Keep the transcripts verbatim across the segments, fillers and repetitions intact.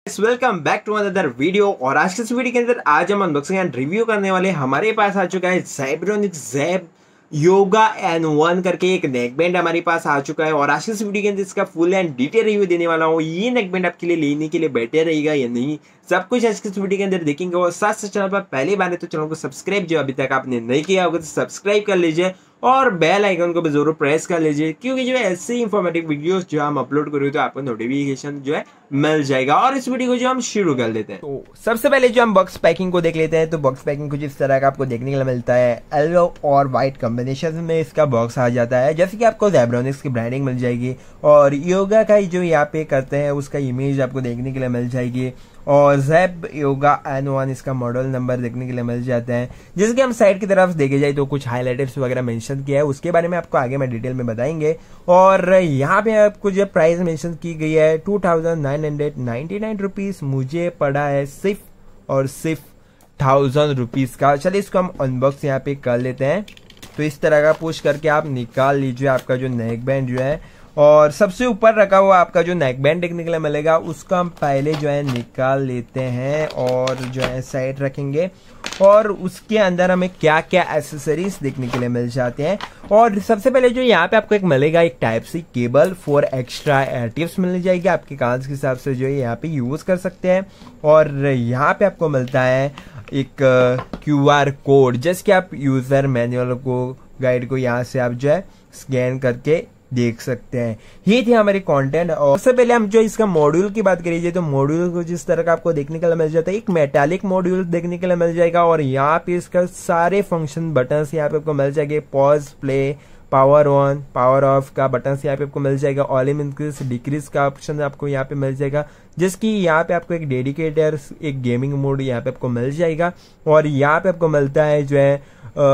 Welcome back to another video. और आज के इस वीडियो के अंदर आज हम अनबॉक्सिंग एंड रिव्यू करने वाले। हमारे पास आ चुका है Zebronics Zeb yoga N one करके एक नेक बैंड हमारे पास आ चुका है। और आज के इस वीडियो के अंदर इसका फुल एंड डिटेल रिव्यू देने वाला हूँ। ये नेक बैंड आपके लिए लेने के लिए बेटर रहेगा या नहीं, सब कुछ आज के इस वीडियो के अंदर देखेंगे। और साथ साथ चैनल पर पहली बार है तो चैनल को सब्सक्राइब जो अभी तक आपने नहीं किया होगा तो सब्सक्राइब कर लीजिए और बेल आइकन को भी जरूर प्रेस कर लीजिए, क्योंकि जो है ऐसे ही इंफॉर्मेटिव वीडियोस जो हम अपलोड करें तो आपको नोटिफिकेशन जो है मिल जाएगा। और इस वीडियो को जो हम शुरू कर लेते हैं तो सबसे पहले जो हम बॉक्स पैकिंग को देख लेते हैं। तो बॉक्स पैकिंग कुछ इस तरह का आपको देखने के लिए मिलता है। येलो और व्हाइट कॉम्बिनेशन में इसका बॉक्स आ जाता है। जैसे कि आपको ज़ेब्रोनिक्स की ब्रांडिंग मिल जाएगी और योगा का जो यहाँ पे करते हैं उसका इमेज आपको देखने के लिए मिल जाएगी। और ज़ेब योगा एन वन इसका मॉडल नंबर देखने के लिए मिल जाता है। जैसे कि हम साइड की तरफ देखे जाए तो कुछ हाइलाइटर्स वगैरह मेंशन किया है, उसके बारे में आपको आगे में डिटेल में बताएंगे। और यहाँ पे आपको जो प्राइस मेंशन की गई है two thousand nine hundred ninety nine rupees, मुझे पड़ा है सिर्फ और सिर्फ थाउजेंड रुपीज का। चलिए इसको हम अनबॉक्स यहाँ पे कर लेते हैं। तो इस तरह का पुश करके आप निकाल लीजिए आपका जो नेक बैंड जो है। और सबसे ऊपर रखा हुआ आपका जो नेक बैंड देखने के लिए मिलेगा उसका हम पहले जो है निकाल लेते हैं और जो है साइड रखेंगे। और उसके अंदर हमें क्या क्या एसेसरीज देखने के लिए मिल जाते हैं। और सबसे पहले जो यहाँ पे आपको एक मिलेगा एक type C cable for extra eartips मिल जाएगी, आपके कान के हिसाब से जो है यहाँ पे यूज कर सकते हैं। और यहाँ पे आपको मिलता है एक क्यू आर कोड, जैसे कि आप यूजर मैनुअल को गाइड को यहाँ से आप जो है स्कैन करके देख सकते हैं। ये थी हमारी कंटेंट। और सबसे पहले हम जो इसका मॉड्यूल की बात करिए तो मॉड्यूल को जिस तरह का आपको देखने के लिए मिल जाता है, एक मेटालिक मॉड्यूल देखने के लिए मिल जाएगा। और यहाँ पे इसका सारे फंक्शन बटन्स यहाँ पे आपको मिल जाएंगे। Pause, play, power on, power off का बटन यहाँ पे आपको मिल जाएगा। वॉल्यूम इंक्रीज डिक्रीज का ऑप्शन आपको यहाँ पे मिल जाएगा, जिसकी यहाँ पे आपको एक डेडिकेटर एक गेमिंग मोड यहाँ पे आपको मिल जाएगा। और यहाँ पे आपको मिलता है जो है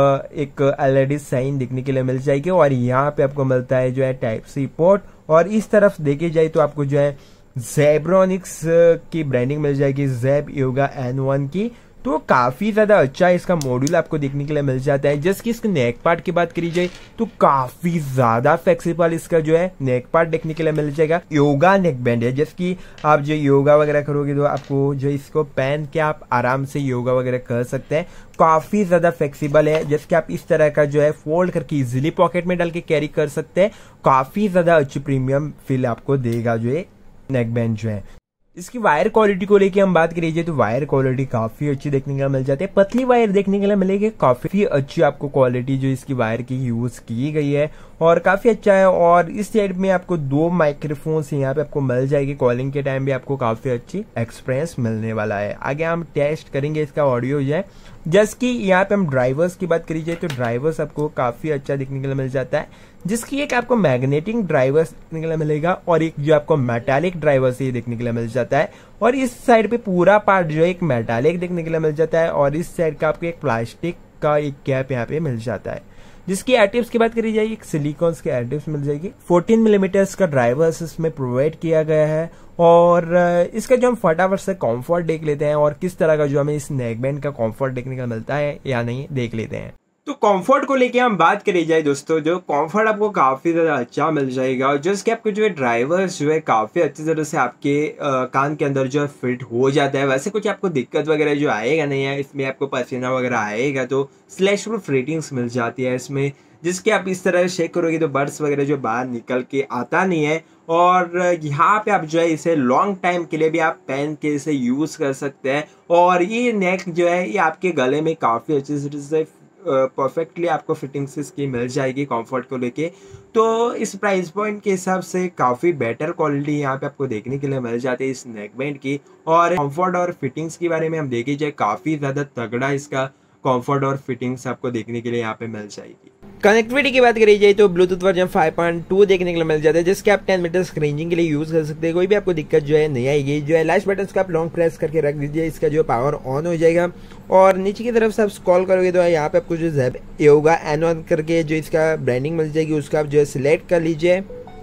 एक एलईडी साइन देखने के लिए मिल जाएगी। और यहाँ पे आपको मिलता है जो है टाइप सी पोर्ट। और इस तरफ देखे जाए तो आपको जो है ज़ेब्रोनिक्स की ब्रांडिंग मिल जाएगी, ज़ेब योगा एन वन की। तो काफी ज्यादा अच्छा इसका मॉड्यूल आपको देखने के लिए मिल जाता है। जैसे कि इसके नेक पार्ट की बात करी जाए तो काफी ज्यादा फ्लेक्सिबल इसका जो है नेक पार्ट देखने के लिए मिल जाएगा। योगा नेक बैंड है, जैसे कि आप जो योगा वगैरह करोगे तो आपको जो इसको पहन के आप आराम से योगा वगैरह कर सकते हैं। काफी ज्यादा फ्लेक्सिबल है, जैसे कि आप इस तरह का जो है फोल्ड करके इजिली पॉकेट में डाल के कैरी कर सकते हैं। काफी ज्यादा अच्छी प्रीमियम फील आपको देगा जो है नेक बैंड जो है। इसकी वायर क्वालिटी को लेके हम बात करिए तो वायर क्वालिटी काफी अच्छी देखने के लिए मिल जाती है। पतली वायर देखने के लिए मिलेगी, काफी अच्छी आपको क्वालिटी जो इसकी वायर की यूज की गई है और काफी अच्छा है। और इस साइड में आपको दो माइक्रोफोन्स यहाँ पे आपको मिल जाएगी। कॉलिंग के टाइम भी आपको काफी अच्छी एक्सपीरियंस मिलने वाला है। आगे हम टेस्ट करेंगे इसका ऑडियो जो है। जैसे कि यहाँ पे हम ड्राइवर्स की बात करी जाए तो ड्राइवर्स आपको काफी अच्छा देखने के लिए मिल जाता है, जिसकी एक आपको मैग्नेटिक ड्राइवर्स देखने के लिए मिलेगा और एक जो आपको मेटालिक ड्राइवर्स ये देखने के लिए मिल जाता है। और इस साइड पे पूरा पार्ट जो है एक मेटालिक देखने के लिए मिल जाता है और इस साइड का आपको एक प्लास्टिक का एक कैप यहाँ पे मिल जाता है। जिसकी एडिटिव्स की बात करी जाए एक सिलिकॉन्स के एडिटिव्स मिल जाएगी। फोर्टीन मिलीमीटर्स का ड्राइवर्स इसमें प्रोवाइड किया गया है। और इसका जो हम फटाफट से कंफर्ट देख लेते हैं और किस तरह का जो हमें इस नेक बैंड का कंफर्ट देखने का मिलता है या नहीं देख लेते हैं। तो कंफर्ट को लेके हम बात करी जाए दोस्तों, जो कंफर्ट आपको काफी ज्यादा अच्छा मिल जाएगा। और जैसे कि आपको जो है ड्राइवर्स जो है काफी अच्छी तरह से आपके आ, कान के अंदर जो है फिट हो जाता है। वैसे कुछ आपको दिक्कत वगैरह जो आएगा नहीं है, इसमें आपको पसीना वगैरह आएगा तो स्लैश प्रूफ रेटिंग्स मिल जाती है इसमें। जिसके आप इस तरह से चेक करोगे तो बर्ड्स वगैरह जो बाहर निकल के आता नहीं है। और यहाँ पे आप जो है इसे लॉन्ग टाइम के लिए भी आप पहन के इसे यूज कर सकते हैं। और ये नेक जो है ये आपके गले में काफी अच्छी तरह से परफेक्टली आपको फिटिंग्स इसकी मिल जाएगी कंफर्ट को लेके। तो इस प्राइस पॉइंट के हिसाब से काफ़ी बेटर क्वालिटी यहाँ पे आपको देखने के लिए मिल जाती है इस नेक बैंड की। और कंफर्ट और फिटिंग्स के बारे में हम देखे जाए काफ़ी ज़्यादा तगड़ा इसका कंफर्ट और फिटिंग्स आपको देखने के लिए यहाँ पे मिल जाएगी। कनेक्टिविटी की बात करी जाए तो Bluetooth version five point two देखने के लिए मिल जाता है, जिसके आप टेन मीटर रेंजिंग के लिए यूज कर सकते हैं। कोई भी आपको दिक्कत जो है नहीं आएगी। जो है लास्ट बटन का आप लॉन्ग प्रेस करके रख दीजिए, इसका जो पावर ऑन हो जाएगा। और नीचे की तरफ से आप स्क्रॉल करोगे तो यहाँ पे आपको जो ज़ेब योगा एन वन करके जो इसका ब्रांडिंग मिल जाएगी उसका आप जो है सिलेक्ट कर लीजिए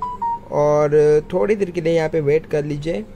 और थोड़ी देर के लिए यहाँ पे वेट कर लीजिए।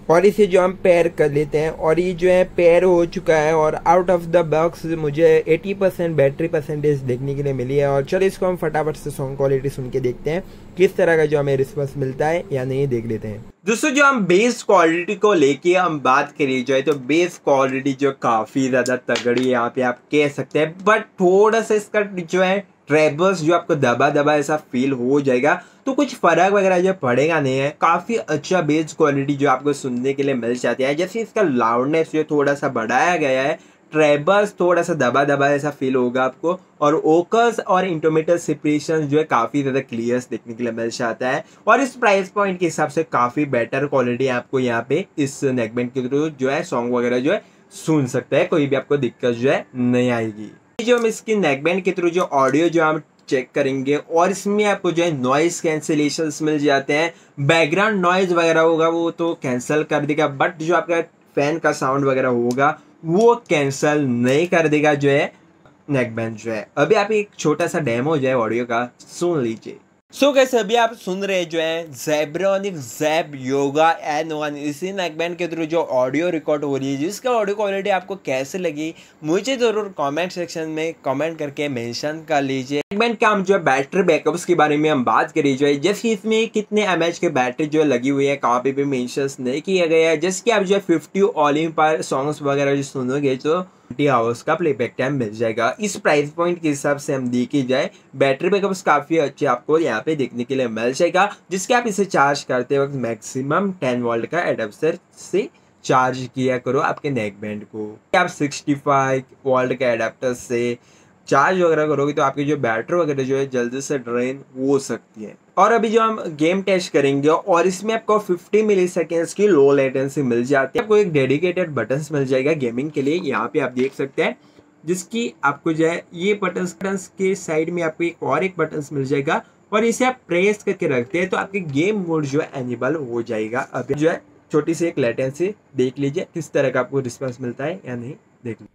और इसे जो हम पेयर कर लेते हैं और ये जो है पेयर हो चुका है और आउट ऑफ द बॉक्स मुझे अस्सी परसेंट बैटरी परसेंटेज देखने के लिए मिली है। और चलो इसको हम फटाफट से सॉन्ग क्वालिटी सुन के देखते हैं किस तरह का जो हमें रिस्पॉन्स मिलता है या नहीं, देख लेते हैं। दोस्तों जो हम बेस क्वालिटी को लेके हम बात करी जाए तो बेस क्वालिटी जो काफी ज्यादा तगड़ी है यहाँ पे आप कह सकते हैं, बट थोड़ा सा इसका जो है ट्रेबल्स जो आपको दबा दबा ऐसा फील हो जाएगा, तो कुछ फर्क वगैरह जो पड़ेगा नहीं है। काफी अच्छा बेस क्वालिटी जो आपको सुनने के लिए मिल जाती है। जैसे इसका लाउडनेस जो थोड़ा सा बढ़ाया गया है, ट्रेबल्स थोड़ा सा दबा दबा ऐसा फील होगा आपको, और ओकस और इंटरमीडिएट सेपरेशन जो है काफी ज्यादा क्लियर देखने के लिए मिल जाता है। और इस प्राइस पॉइंट के हिसाब से काफी बेटर क्वालिटी आपको यहाँ पे इस नेकबैंड के थ्रू जो है सॉन्ग वगैरह जो है सुन सकते हैं, कोई भी आपको दिक्कत जो है नहीं आएगी। जो हम इसकी नेकबैंड के थ्रू जो ऑडियो जो हम चेक करेंगे और इसमें आपको जो है नॉइज कैंसिलेशंस मिल जाते हैं। बैकग्राउंड नॉइज वगैरह होगा वो तो कैंसिल कर देगा, बट जो आपका फैन का साउंड वगैरह होगा वो कैंसिल नहीं कर देगा जो है नेकबैंड जो है। अभी आप एक छोटा सा डेमो जो है ऑडियो का सुन लीजिए। सो so कैसे अभी आप सुन रहे जो है Zebronic Zeb yoga N one, इसी नेकबैंड के थ्रू जो ऑडियो रिकॉर्ड हो रही है, जिसका ऑडियो क्वालिटी आपको कैसे लगी मुझे ज़रूर कमेंट सेक्शन में कमेंट करके मेंशन कर लीजिए। नेकबैंड का हम जो है बैटरी बैकअप्स के बारे में हम बात करी जो है, जैसे इसमें कितने एम एच के बैटरी जो है लगी हुई है कहाँ पे भी मेंशन नहीं किया गया है। जैसे कि आप जो है फिफ्टी ऑलिम पर सॉन्ग्स वगैरह जो सुनोगे तो ट्वेंटी आवर्स का प्लेबैक टाइम मिल जाएगा। इस प्राइस पॉइंट के हिसाब से हम देखी जाए बैटरी बैकअप्स काफी अच्छे आपको यहाँ पे देखने के लिए मिल जाएगा, जिसके आप इसे चार्ज करते वक्त मैक्सिमम टेन वोल्ट का एडाप्टर से चार्ज किया करो आपके नेकबैंड को। आप सिक्सटी फाइव वोल्ट के एडाप्टर से चार्ज वगैरह करोगे तो आपकी जो बैटरी वगैरह जो है जल्दी से ड्रेन हो सकती है। और अभी जो हम गेम टेस्ट करेंगे और इसमें आपको फिफ्टी मिली सेकेंड्स की लो लेटेंसी मिल जाती है। आपको एक डेडिकेटेड बटन्स मिल जाएगा गेमिंग के लिए, यहाँ पे आप देख सकते हैं, जिसकी आपको जो है ये बटन्स बटन्स के साइड में आपको एक और एक बटन्स मिल जाएगा और इसे आप प्रेस करके रखते हैं तो आपके गेम मोड जो है एनेबल हो जाएगा। अभी जो है छोटी सी एक लेटेंसी देख लीजिए किस तरह का आपको रिस्पॉन्स मिलता है या नहीं, देख लीजिए।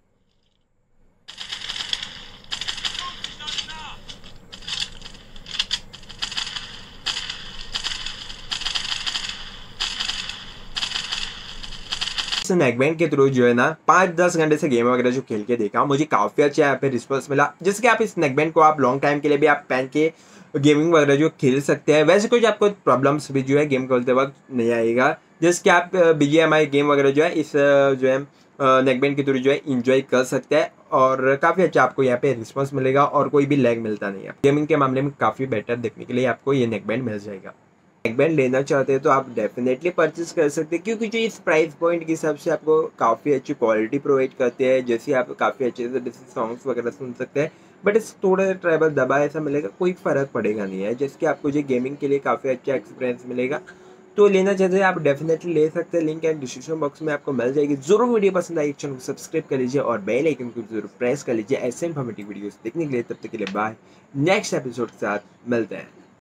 नेकबैंड के थ्रू जो है ना पाँच दस घंटे से गेम वगैरह जो खेल के देखा, मुझे काफी अच्छा यहाँ पे रिस्पॉन्स मिला, जिसके आप इस नेकबैंड को आप लॉन्ग टाइम के लिए भी आप पहन के गेमिंग वगैरह जो खेल सकते हैं। वैसे कुछ आपको प्रॉब्लम्स भी जो है गेम खेलते वक्त नहीं आएगा, जैसे कि आप बीजीएमआई गेम वगैरह जो है इस जो है नेकबैंड के थ्रू जो है इंजॉय कर सकते हैं और काफी अच्छा आपको यहाँ पे रिस्पॉन्स मिलेगा और कोई भी लैग मिलता नहीं है। गेमिंग के मामले में काफी बेटर देखने के लिए आपको ये नेकबैंड मिल जाएगा। नेकबैंड लेना चाहते हैं तो आप डेफिनेटली परचेज कर सकते हैं, क्योंकि जो इस प्राइस पॉइंट के हिसाब से आपको काफ़ी अच्छी क्वालिटी प्रोवाइड करते हैं, जैसे आप काफ़ी अच्छे से सॉन्ग्स वगैरह सुन सकते हैं। बट इस थोड़ा ट्रैवल दबा ऐसा मिलेगा, कोई फ़र्क पड़ेगा नहीं है, जैसे कि आपको जो गेमिंग के लिए काफ़ी अच्छा एक्सपीरियंस मिलेगा। तो लेना चाहते हैं आप डेफिनेटली ले सकते हैं, लिंक एंड डिस्क्रिप्शन बॉक्स में आपको मिल जाएगी। जरूर वीडियो पसंद आई चैनल को सब्सक्राइब कर लीजिए और बेल आइकन को जरूर प्रेस कर लीजिए ऐसे इन्फॉर्मेटिव वीडियोस देखने के लिए। तब तक के लिए बाय, नेक्स्ट एपिसोड के साथ मिलते हैं।